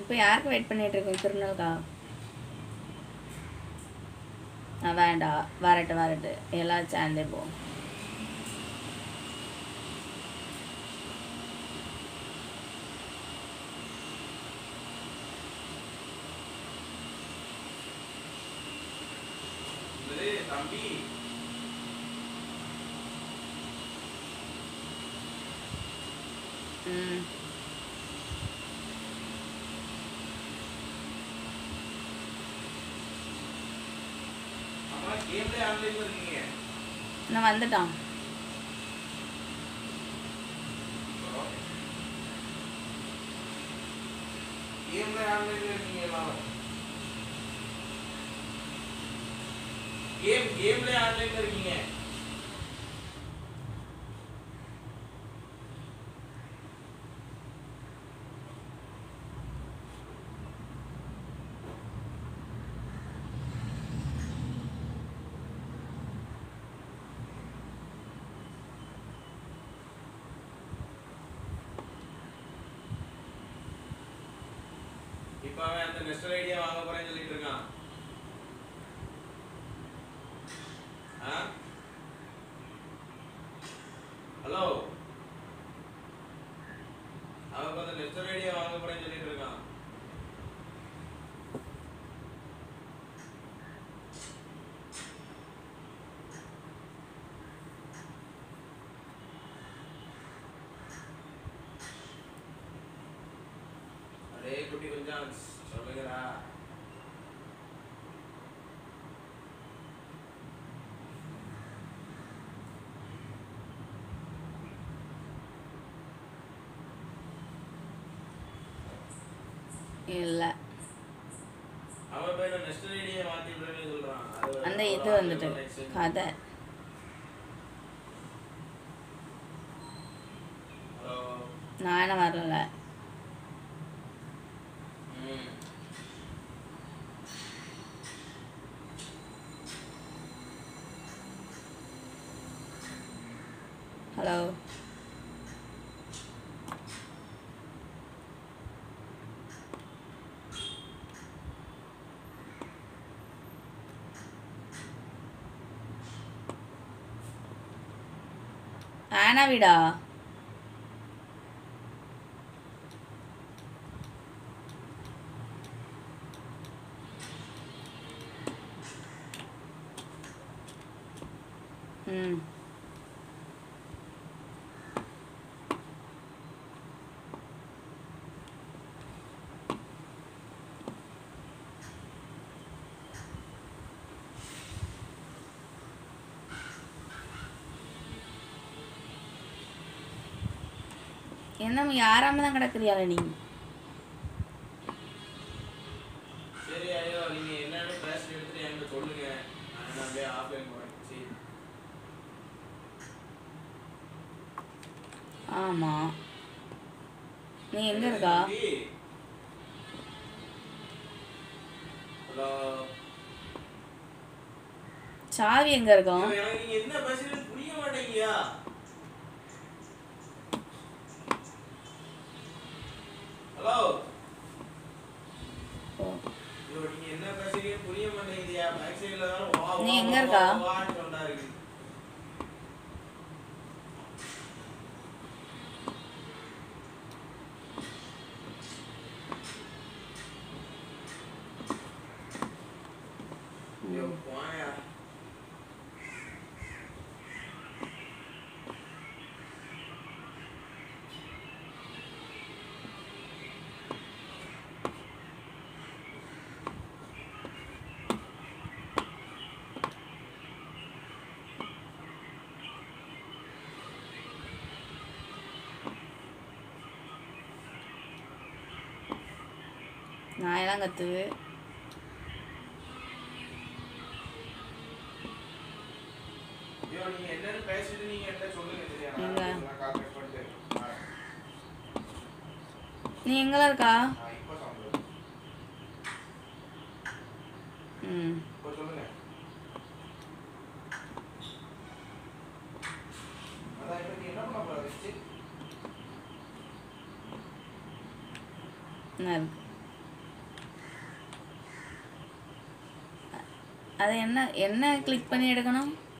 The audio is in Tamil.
இப்போ யாருக்கு வெயிட் பண்ணிட்டு இருக்கோம் திருநெல்கா வேண்டாம் வரட்டு எல்லாம் சேர்ந்தே போ தம்பி நான் வந்துட்டான் கேம்ல ஆன்லைன்ல இருக்கீங்க இப்ப அவன் அந்த நெஸ்டல் ஐடியா வாங்க போறேன்னு சொல்லிட்டு இருக்கான் ஹலோ அவன் அந்த நெஸ்டல் ஐடியா வாங்க போறேன்னு சொல்லிட்டு இருக்கான் அரே குட்டி கொஞ்சம் சொல்லுங்கடா இல்ல அவன் பேர நெஸ்டல் ஐடியா மாத்தி விடுறேன்னு சொல்றான் அந்த இது வந்துட்டு கதை ஹலோ நான் வரல ஹலோ ஆனா விடா என்ன யாராம தான் கிடக்குறியால நீ சரி ஐயோ நீங்க என்னன்னு பேசி எடுத்துட்டு என்கிட்ட சொல்லுங்க நான் அப்படியே ஆஃப்லைன் போறேன் சரி ஆமா நீ எங்க இருக்கா ஹலோ சாவி எங்க இருக்கும் எனக்கு நீங்க என்ன பேசுறீங்கன்னு புரிய மாட்டேங்கயா ஹலோ நீங்க என்ன பேசுறீங்க புரிய மாட்டேங்குதியா பேக் சைடுல தான் வா நீ எங்க இருக்கா வான்னு சொன்னா இருக்கு யோ போயா நாயெல்லாம் கத்துது நீங்க என்னன்னு பேசிட்டு நீங்க என்ன சொல்லுங்க சரியா நான் கால் கட் பண்ணிட்டு நீ எங்கல இருக்கா இப்போ சொல்றேன் இப்போ சொல்லுங்க அதான் இப்போ நீ என்ன பண்ண போற வச்சு என்ன அதை என்ன என்ன கிளிக் பண்ணி எடுக்கணும்?